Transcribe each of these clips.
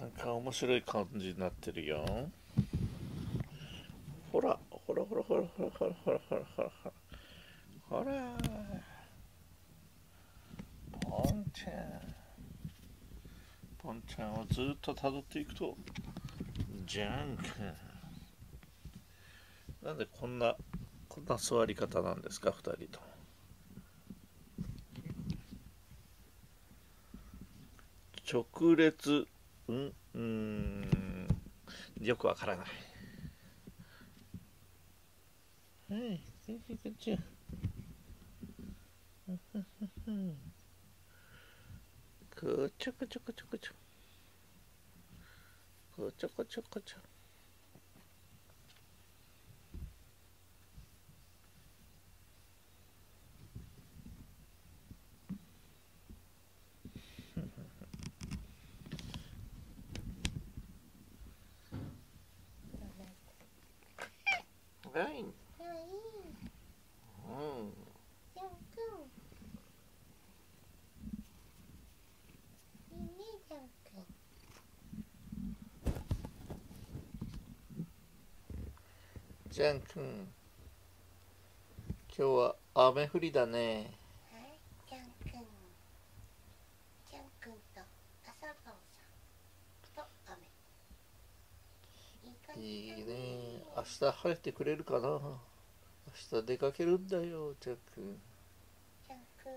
なんか面白い感じになってるよ。ほらほらほらほらほらほらほらほらほらほら、ポンちゃん、ポンちゃんをずっと辿っていくと、ジャン君、なんでこんな座り方なんですか、二人とも。直列、よくわからない。はい、こっち。こちょこちょこちょこちょ。こちょこちょこちょ。はい。うん。 ジャン君。いいね、ジャン君。 ジャン君、今日は雨降りだね。 はい、ジャン君。ジャン君と朝顔さんと雨。いい感じだね。 いいね。明日晴れてくれるかな。明日出かけるんだよ、ジャン君。 ジャン君。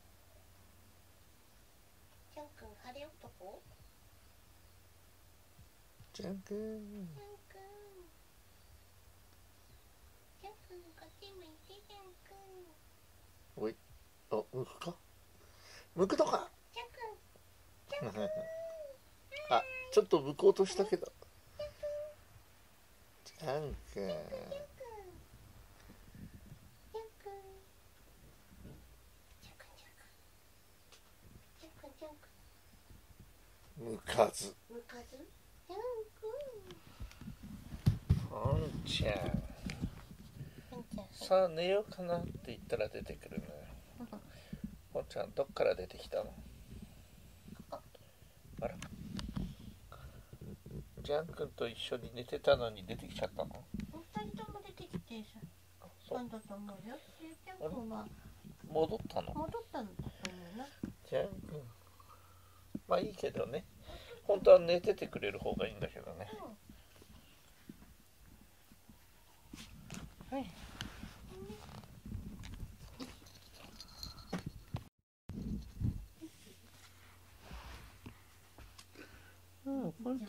ジャン君、晴れ男？ ジャン君。 ジャン君。ジャン君、こっち向いて、ジャン君。 おい、あ、向くか。向くのか。 ジャン君。ジャン君。 あ、ちょっと向こうとしたけど。ジャン君。 ジャン君。ジャン君。ジャン君、ジャン君。 向かず。 向かず。ジャンポンちゃん。 君。ポンちゃん。 さあ寝ようかなって言ったら出てくるのよ。ポンちゃん、どっから出てきたの。あら。ジャン君と一緒に寝てたのに出てきちゃったの。 二人とも出てきてさ。なんだと思うよ。ジャン君は戻ったの。 戻ったんだと思うな。 ジャン君。まあいいけどね。本当は寝ててくれる方がいいんだけどね。はい。ポンちゃん。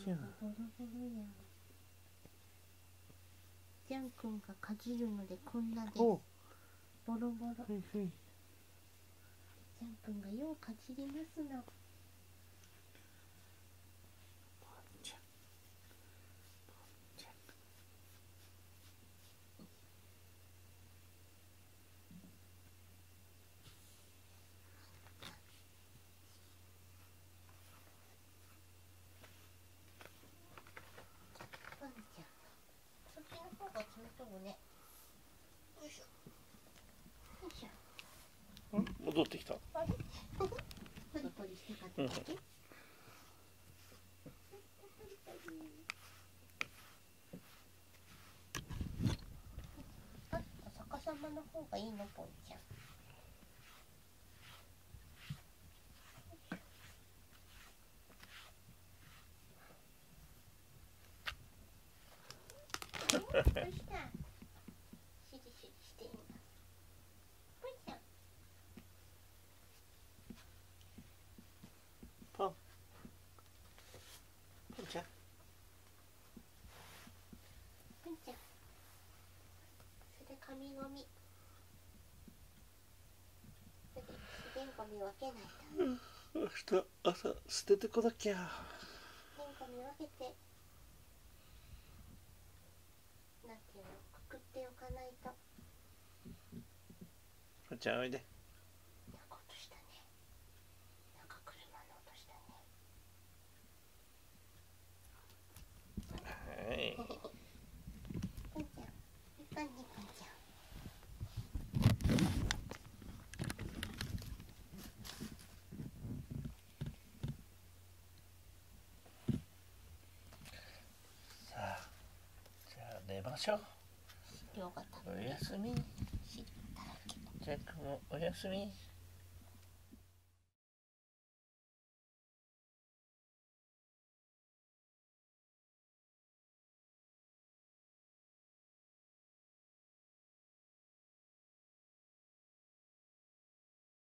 ジャン君がかじるのでこんなです。 おう。 ボロボロ。 はいはい。 ジャン君がようかじりますの。ポンちゃん。そっちの方が冷たいね。よいしょ。よいしょ。 戻ってきた。 あれポリポリしてかったっけ？あ、逆さまの方がいいの、ポンちゃん。どうした？しりしりしています。ポンちゃん。 ポン。ポンちゃん。 ポンちゃん。それ紙ゴミ。それ自然ゴミ分けないと。 明日朝捨ててこなきゃ。 自然ゴミ分けて。なんていうの、くくっておかないと。 ポンちゃんおいで。 なんか音したね。なんか車の音したね。 はい。 ポンちゃん、いかにポンちゃん。 ましょう。 量が食べおやすみ。 汁だらけ。 ジャックもおやすみ。